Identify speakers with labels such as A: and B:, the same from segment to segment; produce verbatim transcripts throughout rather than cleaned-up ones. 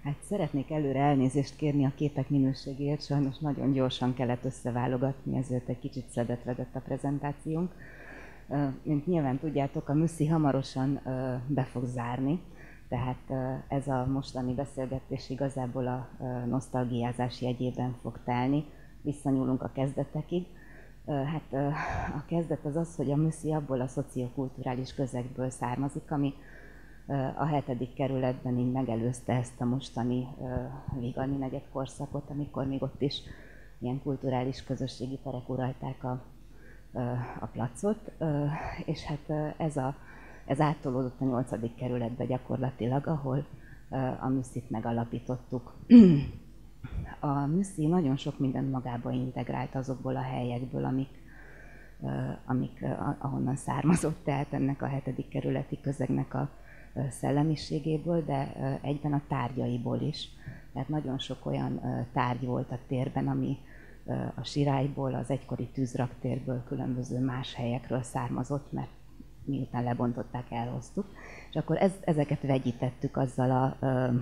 A: Hát szeretnék előre elnézést kérni a képek minőségéért, sajnos nagyon gyorsan kellett összeválogatni, ezért egy kicsit szedett-vedett a prezentációnk. Mint nyilván tudjátok, a műszi hamarosan be fog zárni, tehát ez a mostani beszélgetés igazából a nosztalgiázás jegyében fog telni. Visszanyúlunk a kezdetekig. Hát a kezdet az az, hogy a műszi abból a szociokulturális közegből származik, ami a hetedik kerületben így megelőzte ezt a mostani Vigani negyed korszakot, amikor még ott is ilyen kulturális közösségi terek uralták a, a placot, és hát ez, a, ez áttolódott a nyolcadik kerületbe gyakorlatilag, ahol a műszit megalapítottuk. A műszi nagyon sok mindent magába integrált azokból a helyekből, amik, amik ahonnan származott, tehát ennek a hetedik kerületi közegnek a szellemiségéből, de egyben a tárgyaiból is. Tehát nagyon sok olyan tárgy volt a térben, ami a Sirályból, az egykori tűzraktérből, különböző más helyekről származott, mert miután lebontották, elhoztuk. És akkor ez, ezeket vegyítettük azzal a,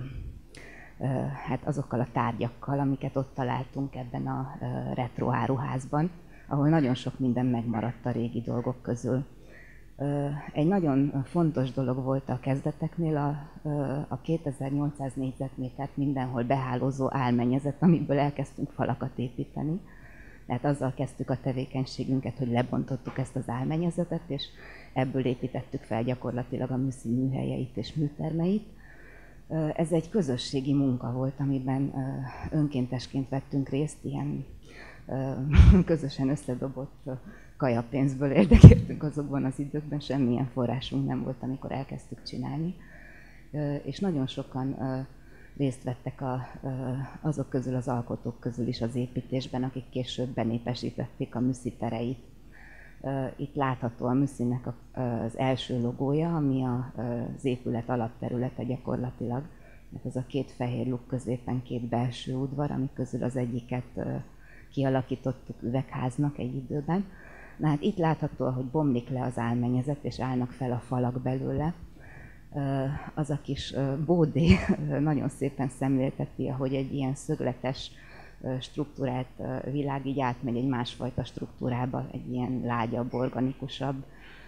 A: hát azokkal a tárgyakkal, amiket ott találtunk ebben a retro áruházban, ahol nagyon sok minden megmaradt a régi dolgok közül. Egy nagyon fontos dolog volt a kezdeteknél a, a kétezer-nyolcszáz négyzetmétert mindenhol behálózó álmennyezet, amiből elkezdtünk falakat építeni. Tehát azzal kezdtük a tevékenységünket, hogy lebontottuk ezt az álmennyezetet, és ebből építettük fel gyakorlatilag a műszi műhelyeit és műtermeit. Ez egy közösségi munka volt, amiben önkéntesként vettünk részt, ilyen közösen összedobott kajapénzből érdekéltünk azokban az időkben, semmilyen forrásunk nem volt, amikor elkezdtük csinálni. És nagyon sokan részt vettek a, azok közül, az alkotók közül is az építésben, akik később benépesítették a műszi tereit. Itt látható a műszinek az első logója, ami az épület alapterülete gyakorlatilag. Ez a két fehér luk középen két belső udvar, amik közül az egyiket kialakítottuk üvegháznak egy időben. Na hát itt látható, hogy bomlik le az álmennyezet, és állnak fel a falak belőle. Az a kis bódé nagyon szépen szemlélteti, ahogy egy ilyen szögletes struktúrált világ így átmegy egy másfajta struktúrába, egy ilyen lágyabb, organikusabb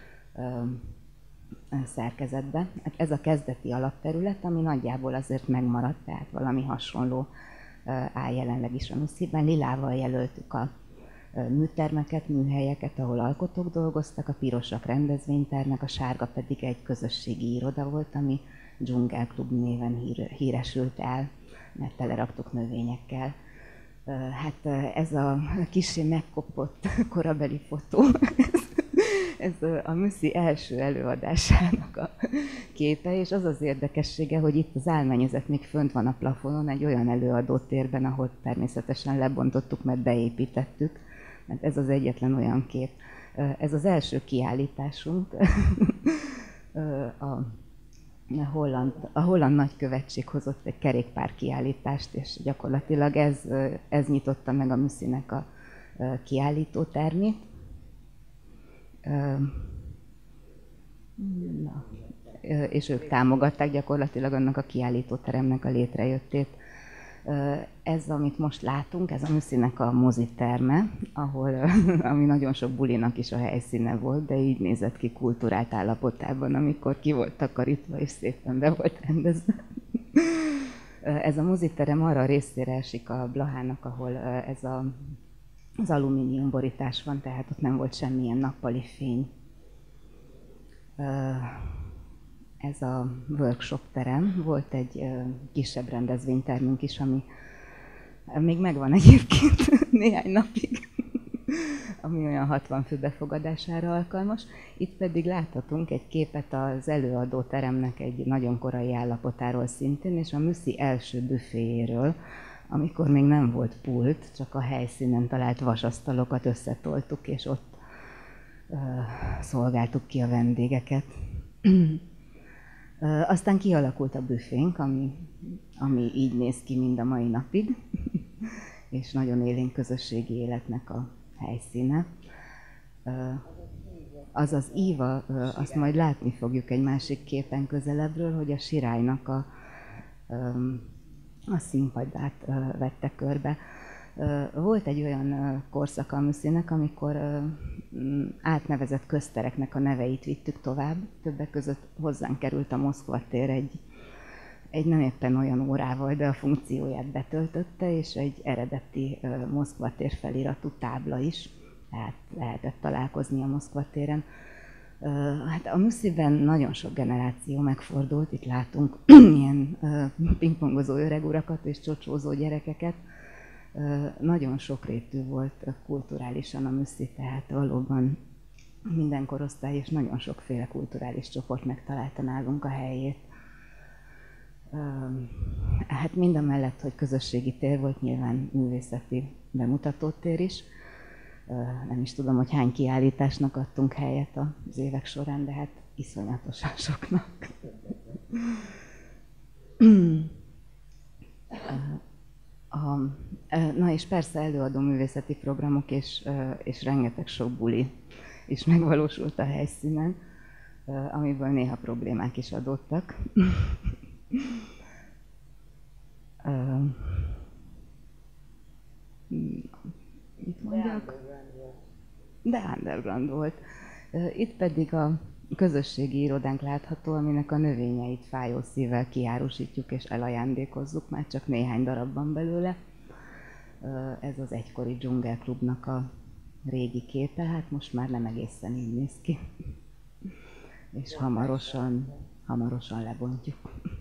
A: szerkezetbe. Ez a kezdeti alapterület, ami nagyjából azért megmaradt, tehát valami hasonló áll jelenleg is a műsziben. Lilával jelöltük a műtermeket, műhelyeket, ahol alkotók dolgoztak, a pirosak rendezvénytermek, a sárga pedig egy közösségi iroda volt, ami Dzsungel Klub néven híresült el, mert teleraktuk növényekkel. Hát ez a kissé megkopott korabeli fotó, ez a műszi első előadásának a képe, és az az érdekessége, hogy itt az álmennyezet még fönt van a plafonon, egy olyan előadótérben, ahol természetesen lebontottuk, mert beépítettük, mert ez az egyetlen olyan kép. Ez az első kiállításunk, a holland, a holland nagykövetség hozott egy kerékpár kiállítást, és gyakorlatilag ez, ez nyitotta meg a műszinek a kiállítótermét. Na, és ők támogatták gyakorlatilag annak a kiállítóteremnek a létrejöttét. Ez, amit most látunk, ez a műszinek a moziterme, ahol, ami nagyon sok bulinak is a helyszíne volt, de így nézett ki kulturált állapotában, amikor ki volt takarítva és szépen be volt rendezve. Ez a moziterem arra a részére esik a Blahának, ahol ez a, az alumínium borítás van, tehát ott nem volt semmilyen nappali fény. Ez a workshop terem, volt egy kisebb rendezvénytermünk is, ami még megvan egyébként néhány napig, ami olyan hatvan fő befogadására alkalmas. Itt pedig láthatunk egy képet az előadó teremnek egy nagyon korai állapotáról szintén, és a műszi első büféjéről, amikor még nem volt pult, csak a helyszínen talált vasasztalokat összetoltuk, és ott uh, szolgáltuk ki a vendégeket. Aztán kialakult a büfénk, ami, ami így néz ki mind a mai napig, és nagyon élénk közösségi életnek a helyszíne. Az az íva, azt majd látni fogjuk egy másik képen közelebbről, hogy a Sirálynak a a színpadát vette körbe. Volt egy olyan korszaka a műszének, amikor átnevezett köztereknek a neveit vittük tovább. Többek között hozzánk került a Moszkva tér egy, egy nem éppen olyan órával, de a funkcióját betöltötte, és egy eredeti Moszkva tér feliratú tábla is. Tehát lehetett találkozni a Moszkva téren. Hát a műszében nagyon sok generáció megfordult, itt látunk ilyen pingpongozó öreg urakat és csocsózó gyerekeket. Nagyon sokrétű volt kulturálisan a műszi, tehát valóban minden korosztály és nagyon sokféle kulturális csoport megtalálta nálunk a helyét. Hát mindamellett, hogy közösségi tér volt, nyilván művészeti bemutatótér is. Nem is tudom, hogy hány kiállításnak adtunk helyet az évek során, de hát iszonyatosan soknak. A, na és persze előadó művészeti programok és, és rengeteg sok buli is megvalósult a helyszínen, amiből néha problémák is adódtak. Mit mondjak? De underground volt. Itt pedig a közösségi irodánk látható, aminek a növényeit fájó szívvel kiárusítjuk és elajándékozzuk, már csak néhány darabban belőle. Ez az egykori dzsungelklubnak a régi képe, hát most már nem egészen így néz ki. És hamarosan, hamarosan lebontjuk.